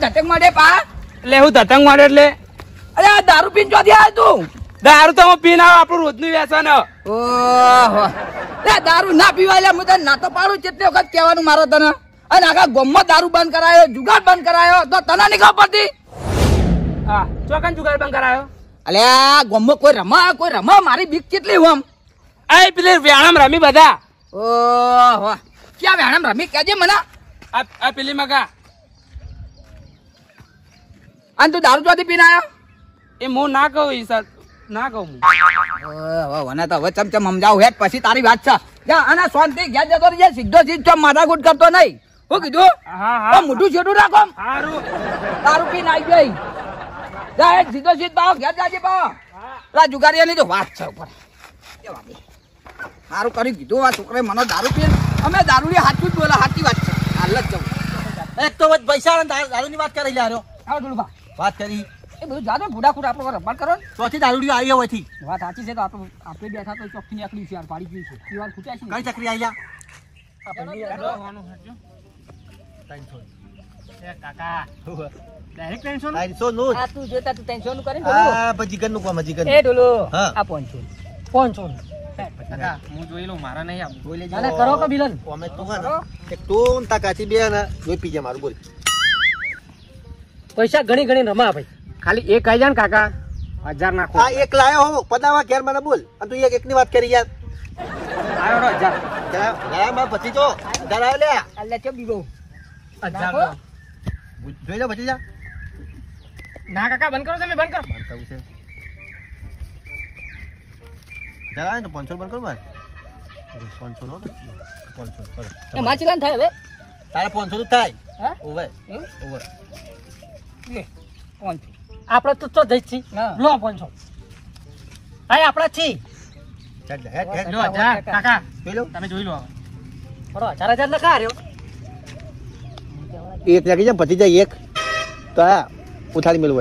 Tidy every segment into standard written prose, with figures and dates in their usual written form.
ધતંગ મારે પા એટલે હું ધતંગ મારે એટલે અરે આ દારૂ પીને ચોથી આવ્યો તું દારૂ તો હું પીને આવું આપણું રોજનું વ્યસન ઓહો દારૂ ના પીવાય લે હું તને ના તો પાડું કેટલી વખત કહેવાનું મારો તને અને આખા ગામમાં દારૂ બંધ કરાયો જુગાર બંધ કરાયો તો તને નહીં ખબર પડતી હા ચોકન જુગાર બંધ કરાયો અલ્યા ગામમાં કોઈ રમા મારી બીક કેટલી હું આ પેલી વ્યાણામ રમી બધા ઓહો ક્યાં વેણામ રમી કેજે મને આ પેલી મગા અને તું દારૂ ચોથી પીને આવ્યો એ હું ના કહું ઈસર ના કહું મને તો હવે ચમચમ સમજાવું હેઠ પછી તારી વાત છે જા અને શાંતિ ઘેર જતો રહી સીધો સીધો માથાકૂટ કરતો નહીં શું કીધું હા મોઢું છેડું રાખો સારું દારૂ પીને આવી ગઈ જા હેઠ સીધો સીધ પાવો ઘેર જાજે પાવો પેલા જુગારીયાની તો વાત છે ઉપર સારું કરી કીધું આ છોકરાએ મને દારૂ પીને અમે દારૂની સાચું જ બોલા સાચી વાત છે હાલ જ જવું એક તો પૈસા દારૂની વાત કરી લ્યો આવો ડુલભા વાત કરી એ બધું જાદો ભૂડાખૂટ આપણો રમત કરો ને ચોથી દારૂડી આવી હોયથી વાત સાચી છે તો આપણે બેઠા તો ચોખ્ખી નીકળી છે પાડી ગઈ છે એ વાત ખૂટ્યા છે કઈ ચકરી આવી તું જોતા તું ટેન્શન નું કરે જીગર નું કામ જીગર એ ડોલો આ પોંચો હું જોઈ લઉં મારા નહીં આપું જોઈ લેજો અને કરો કે બિલન અમે તું હા એક તું તા કાચી બે ને જોઈ પીજે મારું બોલ પૈસા ઘણી ઘણી રમા ભાઈ ખાલી એક આવી જાય ને કાકા 1000 નાખો આ એક લાયો હો પદાવા ઘેર મને બોલ અને તું એક ની વાત કરી યાર આવ્યો 1000 જરા માર પછી જો જરા લે અલ્લે કે બીગો 1000 જોઈ લે પછી જા ના કાકા બંધ કરો તમે બંધ કરો જરા ને 500 બંધ કર માર 500 નો 500 એ માચીલાન થાય હવે તારે 500 તો થાય હા ઓવે એવું ઓવે લે પોંચો આપણે તો જઈ છી હા. લો 500 હા આપણા છી ચાલ હેડ હેડ લો 1000 કાકા જોઈ લો તમે જોઈ લો બરો 1000 લખા રહ્યો એક લાગી જાય પછી જાય એક તો આ ઉઠાડી મેળવો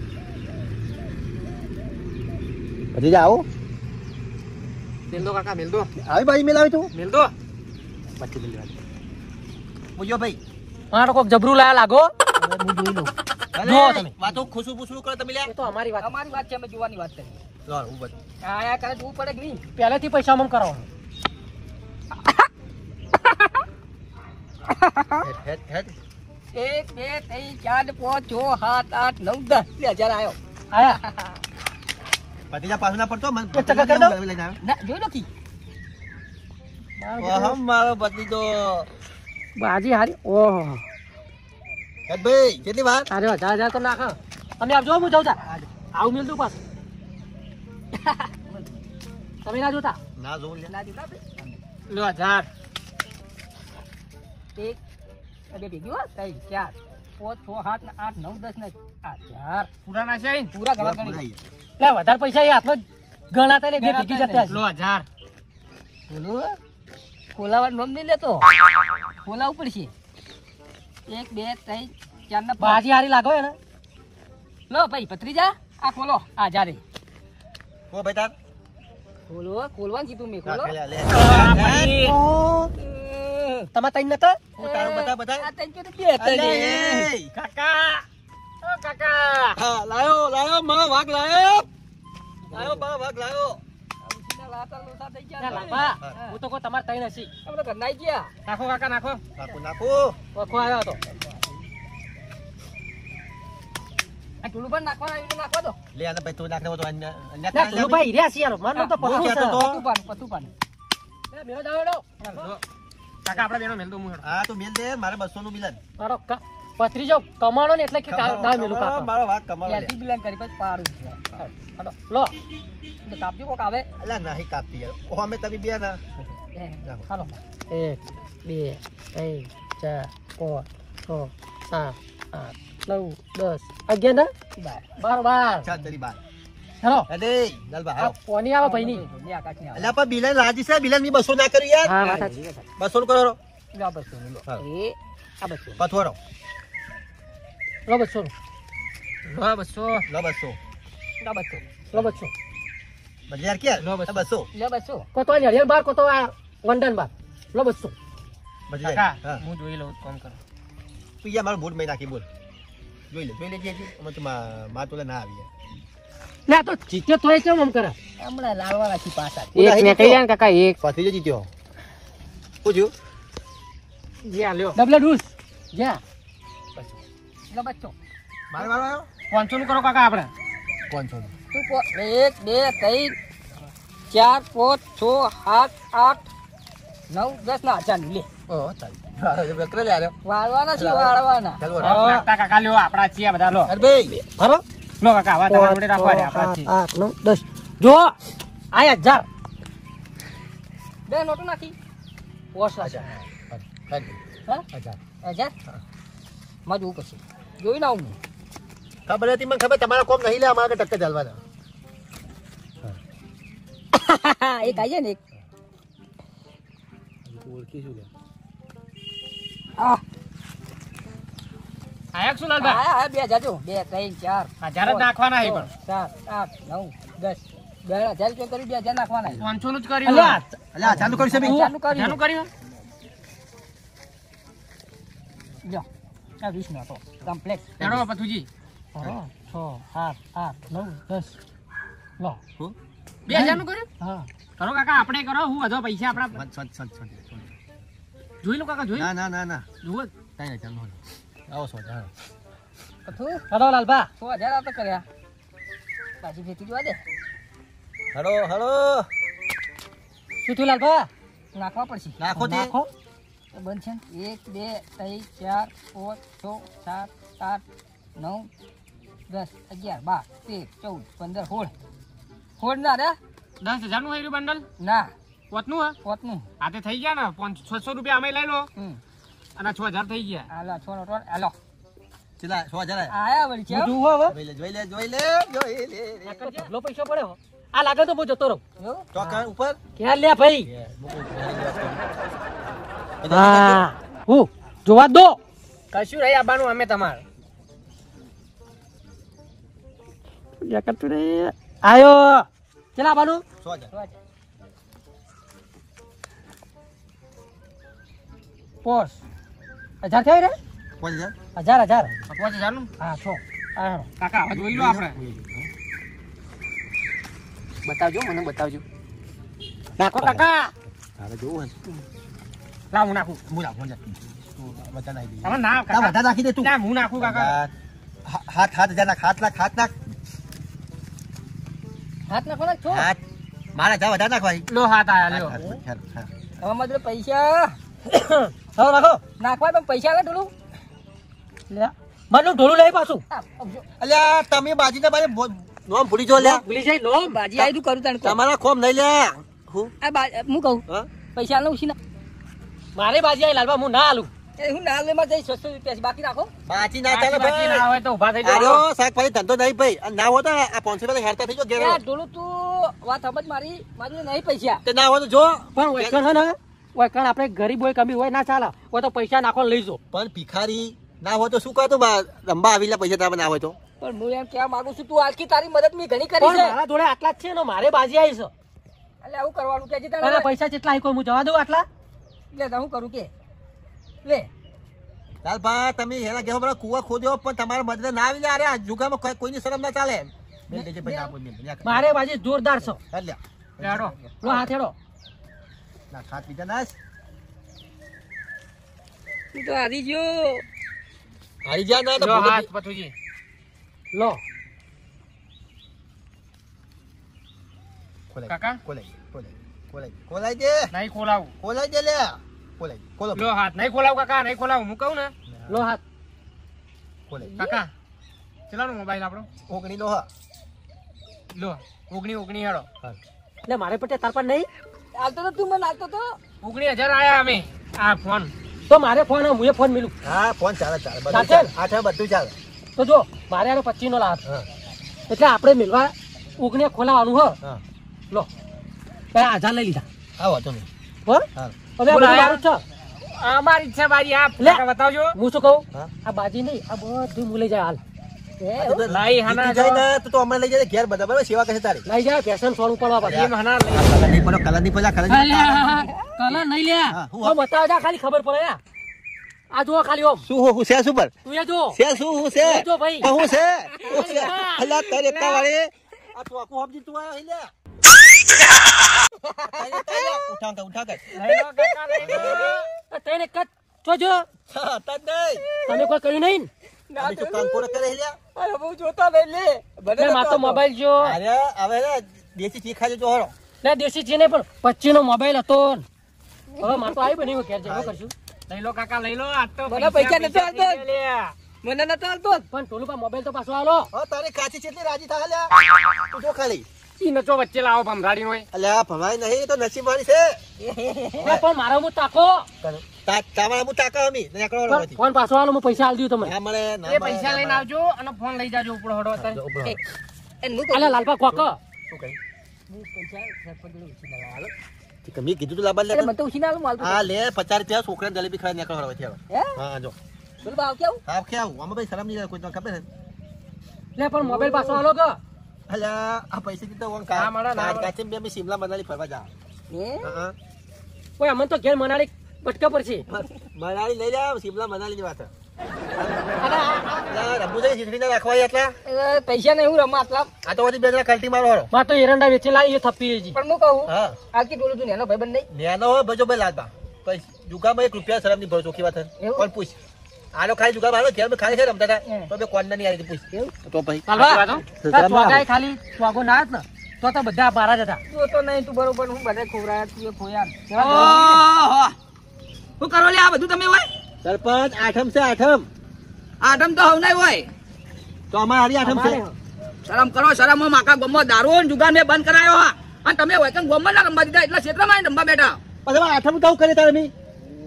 પછી જા આવો મેલ દો કાકા મેલ દો આવી બાજી મેળ આવી તું મેલ દો પછી મેળ લેવા બોજો ભાઈ મારો કોક જબરું લાયા લાગો હું જોઈ લઉં જો તમે. વાતો ખુશુ પૂછું કરો તમે લે એ તો અમારી વાત અમારી વાત છે અમે જોવાની વાત કરી લો ઉભો આયા કરે જોવું પડે કે નહીં પહેલેથી પૈસા મમ કરાવો હેડ હેડ 1 2 3 4 5 6 7 8 9 10 1000 આવ્યો આયા પછી જા પાછું ના પડતો મને એક ટકા કરી દો. લઈને આવે ના જોઈ લો કી ઓહમ મારો પતિ તો બાજી હારી ઓહો હેડ ભાઈ કેટલી વાર અરે 1000 તો નાખ તમે આપજો હું જાઉં તા આવું મિલ દઉં પાસ તમે ના જોતા ના જોઉં લે ના જોઈ લો 1000 એક બે ભેગી હો 3 4 5 6 7 8 9 10 ને 1000 પૂરા નાશે આઈને પૂરા ગણા પૂરા ગણી લે વધારે પૈસા એ હાથમાં ગણાતા ને બે ભેગી જતા લો 1000 બોલો ખોલાવા નોમ નહીં લેતો ખોલાવું પડશે 1 2 3 4 ને 5 બાજી હારી લાગો એને લો ભાઈ ભત્રીજા આ ખોલો આ જારે ઓ ભાઈ તાર ખોલો ખોલવાનું કીધું મેં ખોલો લે લે તમાર તઈ નતા હું તારું બતા બતા આ તઈ કે બે હતા ને કાકા ઓ કાકા હા લાયો લાયો માં વાઘ લાયો લાયો બા વાઘ લાયો લાતા લોટા થઈ ના ગયા લાપા હું તો કો તમાર તઈ નસી આપણે ઘર નાઈ ગયા નાખો કાકા નાખો નાખો નાખો ઓખો આવ્યો તો આ ટુલુ પણ નાખવાના એને નાખવા દો લે આને ભાઈ તું નાખને તો અન્ય અન્ય ના તું ભાઈ રહ્યા છે યાર મારનો તો હું પકડો કહેતો તો. પતુ પાન એ મેરો જાવ લો કાકા આપણે બેનો મેલ દો હું હા તું મેલ દે મારે 200 નું બિલન મારો પથરી જો કમાણો ને એટલે કે ના મેલું કાકા મારો વાઘ કમાવા લે યાર બિલાન કરી પછી પાડું હાલો લો તો કાપજો કોક આવે અલા નહીં કાપતી યાર ઓ અમે તમે બે ના હાલો 1 2 3 4 5 6 7 8 9 10 11 ને 12 ચાલ તરી બાર હેલો અરે દલબા આ હાલો કોની આવે ભાઈ ની લે આકાશ ને અલા પણ બિલન રાજી છે બિલન ની 200 ના કર્યું યાર હા વાત સાચી 200 નું કરો લો બસો લો હા. એ આ બસો પથવારો લો બસો લો 200 લો 200 લો બસો લો બસો બજાર કે લો 200. 200 લે બસો કોતો ને હરિયલ બાર કોતો આ વંડન બાર લો બસો બજાર કાકા હા હું જોઈ લઉં કામ કરો તું યાર મારો બૂટ મે નાખી બોલ જોઈ લે જે અમે તો માં તો ના આવી લે આ તો જીત્યો તોય કેમ આમ કરે હમણાં લાવવાના છે પાછા એક ને કહી જાય કાકા એક પાછી જીત્યો પૂછ્યું જ્યાં લ્યો ડબલ ડૂસ જા લો બચ્ચો મારે આવ્યો 500 નું કરો કાકા આપણે 500 તું 1 2 3 4 5 6 7 8 9 10 ના 1000 લે ઓ ચાલ વેકરે લે આલ્યો વાળવાના છે વાળવાના ચાલો નાખતા કાકા લ્યો આપણા છીએ બધા લો અરે ભાઈ બરો લો કાકા આવા તમારે જોડે રાખવા દે આપણા છીએ 8 9 10 જો આ 1000 બે નોટો નાખી પોસ અચ્છા હા અચ્છા 1000 માં જોવું પછી જોઈ ના આવું ખબર હતી મને ખબર તમારા કોમ નહીં લે અમારા ટક્કર ચાલવાના એક આવી જાય ને એક ઓળખી શું લે આ આયા શું લાલબા હા 2000 જો 2 3 4 1000 જ નાખવાના છે પણ 7 8 9 10 2000 રૂપિયા કરી 2000 નાખવાના 500 નું જ કર્યું અલ્યા અલ્યા ચાલુ કરી છે બી ચાલુ કરી જાનું કર્યું જો આ 20 નો તો કમ્પ્લેટ એડો પથુજી 6 7 8 9 10 લો 2000 નું કર્યું હા કરો કાકા આપણે કરો હું બધો પૈસા આપણા જોઈ લો કાકા જોઈ ના જુઓ કઈ નહીં ચાલો આવો સો જાઓ તું હેલો લાલબા 6000 આ તો કર્યા પાછી ફેંકી જોવા દે હલો શું થયું લાલબા નાખવા પડશે નાખો તે નાખો તો બંધ છે 1 2 3 4 5 6 7 8 9 10 11 12 13 14 15 16 ના રે 10000 નું હેર્યું બંડલ ના પોતનું હા પોતનું આ તે થઈ ગયા ને 600 રૂપિયા અમે લઈ લો અને 6000 થઈ ગયા હાલો છોનો ટોન હાલો ચલા સો જાવ આયા વળી છે જુઓ હવે જોઈ લે ઢગલો પૈસો પડ્યો આ લાગે તો હું જતો રહું જો તો કાન ઉપર ક્યાં લે ભાઈ હા હું જોવા દો કશું રહી આવવાનું અમે તમારે આયો ચલા બાનું સો જાવ પોસ 1000 થઈ રે 1000 5000 નું હા છો આ કાકા હવે જોઈ લો આપણે બતાવજો મને બતાવજો નાખો કાકા તારે જોવું લાવ હું નાખું હું રાખો જા બધા નાખી દે હવે ના તા કાકા બધા નાખી દે તું ના હું નાખું કાકા હાથ જા નાખ હાથ નાખ હાથ નાખો ને છો હાથ મારા જા બધા નાખવાય લો હાથ આયા લ્યો હવે મારે પૈસા હવે નાખો નાખવા પણ પૈસા આવે થોડું લે મારું ઢોલું લઈ પાછું અલ્યા તમે બાજીના બારે નોમ ભૂલી જો લ્યા ભૂલી જાય લો બાજી આવી તું કરું તને કહું. તમારા કોમ નહીં લે હું હું કહું હા પૈસા લઉં છું ને મારે બાજી આવી લાલબા હું ના આલું એ હું ના લેમાં જઈશ 600 રૂપિયા બાકી રાખો બાજી ના ચાલે બાકી ના ભાઈ હોય તો ઊભા થઈ જાઓ આરો શાકભાજી ધંધો નહીં ભાઈ અને ના હોય તો આ 500 રૂપિયા હેરતા થઈ જો ઘેર યાર ઢોલું તું વાત સમજ મારી નહીં પૈસા તે ના હોય તો જો પણ વૈકણ હે ને વૈકણ આપણે ગરીબ હોય કમી હોય ના ચાલે હોય તો પૈસા નાખો લઈ જો પણ ભિખારી ના હોય તો શું કહે તું રંબા આવી લે પૈસા તમે ના હોય તો પણ હું એમ કહેવા માંગુ છું તું આજકી તારી મદદ મેં ઘણી કરી પણ છે મારા જોડે આટલા જ છે ને મારે બાજી આવી છે એટલે આવું કરવાનું કે તારા તારે પૈસા કેટલા આવી કોઈ હું જવા દઉં આટલા લે તો હું કરું કે લે ચાલ ભા તમે હેરા ગેહો બરા કુવા ખોદ્યો પણ તમારા મદદ ના આવી લે અરે આ જુગામાં કોઈની શરમ ના ચાલે મેલ દેજે ભાઈ ના બોલ મારે બાજી જોરદાર છે ચાલ લે લેડો લો હાથ હેડો ના ખાત બીજા નાસ તું તો હારી ગયો હારી જા ના તો લો ભૂલે હાથ પથુજી લો ખોલાઈ કાકા? ખોલાઈ દે નહીં ખોલાવું ખોલાઈ દે લે ખોલાઈ ખોલો લો હાથ નહીં ખોલાવું કાકા નહીં ખોલાવું હું કહું ને લો હાથ ખોલાઈ કાકા ચલાનો મોબાઈલ આપણો ઓગણી નો હા લો ઓગણી હેડો એટલે મારે પટે તાર પર નહીં આવતો તો તું મને આવતો તો 19000 આયા અમે આ ફોન તો મારે ફોન હું ફોન મિલું હા ફોન ચાલે બધું ચાલશે? ચાલે આ છે બધું ચાલે તો જો મારે આનો 25 નો લાભ હા એટલે આપણે મિલવા ઉગને ખોલાવાનું હ હા લો પેલા 1000 લઈ લીધા આવો તમે હો હા હવે આ બધું મારું જ છે અમારી ઈચ્છા બાજી આ લે. કાકા બતાવજો હું શું કહું હા આ બાજી નહીં આ બધું હું લઈ જાય હાલ લાઈ હાના જાય ને તો હમણાં લઈ જાય ઘેર બધા બરાબર સેવા કરશે તારી લઈ જાય ફેશન સોનું પડવા પાછું એમ હાના લઈ કલર નહીં પડો કલર નહીં પડ્યા કલર નહીં કલર નહીં લે હા, હું તો બતાવ જા ખાલી ખબર પડે યા આ જુઓ ખાલી ઓમ શું હું છે સુપર તું એ જો છે શું હું છે એ જો ભાઈ હું છે અલ્લા તારે એકતા વાળી આ તો આખું સમજી તું આવ્યો લે ઉઠા કર લઈ લો કાકા લઈ લો તેને કટ જોજો તન નહીં તમે કોઈ કર્યું નહીં ને? અમે તો કામ કોને કરે લ્યા અરે બહુ જોતા નહીં લે લે મારો મોબાઈલ જો અરે હવે રે દેશી ચીખા જો હરો લે દેશી છે ને પણ 25 નો મોબાઈલ હતો ને. હવે મારે તો આવી બની ઘેર જવું કરશું લઈ લો કાકા લઈ લો આ તો મને પૈસા નથી પૈસા આલતો. લે. મને નતો હાલતો પણ ટોલું પા મોબાઈલ તો પાછો આલો હ તારી કાચી ચેટલી રાજી થા લ્યા તું જો ખાલી ઈ નચો વચ્ચે લાવો ભમરાડી નો અલ્યા ભવાઈ નહીં તો નસીબ વાળી છે લે પણ મારો હું તાકો તમારા મુ તાકા અમી નીકળો પણ નથી ફોન પાછો આલો હું પૈસા આલી દઉં તમને ના મળે ના એ પૈસા લઈને આવજો અને ફોન લઈ જાજો ઉપર હડો અત્યારે અલે લાલપા કોક શું કહી હું પૈસા સરપંચ જોડે ઉછીના લાવ્યો. હાલો. મેં કીધું તું લાબાર લે અરે મને તો ઉછીના આલું માલ તો. હા લે 50 રૂપિયા છોકરાને જલેબી ખાવા નીકળો હવે હે હા જો બોલ ભાવ કેવું હા કેવું આમાં ભાઈ શરમ નહીં કોઈ તો ખબર છે લે પણ મોબાઈલ પાછો આલો કે અલ્યા આ પૈસા દીધા વંક ના મળે, ના મળે. કાચી બે શિમલા મનાલી ફરવા જા હે હા ઓય અમને તો ઘેર મનાલી બટકા પર છે મનાલી લઈ જા શિમલા મનાલી ની વાત અરે રબુ જઈ શીખડીને રાખવા એટલા એ પૈસા નહીં હું રમવા આટલા આ તો બધી બે જણા કલ્ટી મારો હરો માં તો એરંડા વેચી લાવી એ થપ્પી જી પણ હું કહું હા આખી ટોળું તું નેનો ભાઈબંધ નહીં નેનો હોય બજો ભાઈ લાદબા પછી જુગામાં 1 રૂપિયા શરમ ની ભરો ચોખી વાત એવું? કોણ પૂછ આનો ખાલી જુગામ આનો ઘેર મેં ખાલી છે રમતા હતા હે. તો બે કોણ નહીં આવી પૂછ એવું? તો ભાઈ કાલવા શરમ તા ના સ્વાગાય આવે. ખાલી સ્વાગો ના જ ને તો બધા મારા જ હતા તું તો નહીં તું બરોબર હું બધા ખોવરાયા તું એ ખોયા ઓહો શું કરો લે આ બધું તમે હોય સરપંચ આઠમ છે આઠમ આઠમ તો હવ નહીં હોય તો અમારે હારી આઠમ છે શરમ કરો શરમ માકા ગમમાં દારૂ ને જુગાર મેં બંધ કરાયો હા અને તમે હોય કે ગમમાં ના રમવા દીધા એટલે ક્ષેત્રમાં આવીને રમવા બેઠા પછી હવે આઠમ તો કરે તારે મી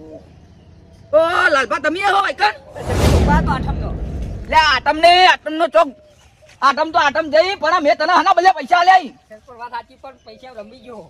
ઓ લાલભા તમે હોય કે બાર તો આઠમનો. લે આઠમ ને આઠમ નો ચોક આઠમ તો આઠમ જઈ પણ મેં તને હના બદલે પૈસા લે સરપંચ વાત સાચી પણ પૈસા રમી ગયો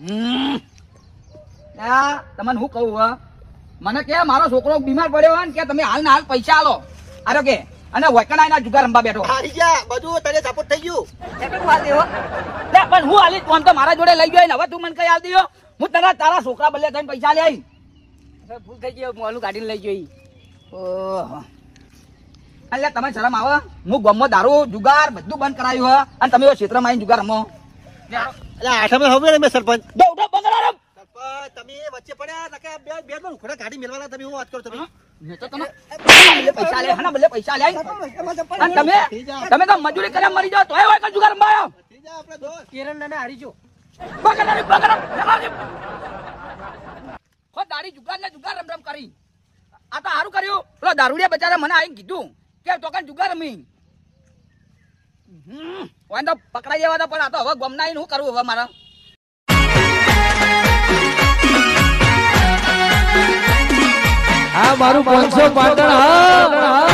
તમને હું કહું હા મને કે મારો છોકરો બીમાર પડ્યો હોય ને કે તમે હાલ ને હાલ પૈસા આલો અરે કે અને વૈકણાઈ ના જુગાર રમવા બેઠો હારી જા બધું તને સપોર્ટ થઈ ગયું સરપંચ વાત એવો લે પણ હું હાલી તું આમ તો મારા જોડે લઈ ગયો ને હવે તું મને કઈ આલ દીધો હું તને તારા છોકરા બદલે થઈને પૈસા લે આવી ભૂલ થઈ ગઈ મોલું કાઢીને લઈ ગઈ ઓહો એટલે તમે શરમ આવે હું ગમમાં દારૂ જુગાર બધું બંધ કરાયું હે અને તમે ક્ષેત્રમાં આવીને જુગાર રમો એટલે આઠમ હવે ને મેં સરપંચ દો ઉઠો બંગડા રમ સરપંચ તમે વચ્ચે પડ્યા નકે બે બે નો ઉખડા ગાડી મેલવાના તમે હું વાત કરો તમે મેં તો તને પૈસા લે હના બદલે પૈસા લે અને તમે તો મજૂરી કર્યા મરી જાઓ તોય હોય કે જુગાર રમવા આવ્યો થઈ જા આપણે દોસ્ત એરંડા ને હારી જો બંગડા હો દાડી જુગાર ને જુગાર રમ રમ કરી આ તો સારું કર્યું પેલો દારૂડિયા બચારા મને આવીને કીધું કે તો કાન જુગાર રમી હોય તો પકડાઈ જવા હતા પણ આ તો હવે ગમના આવીને શું કરવું હવે મારા આ મારું 500 પાટણ હા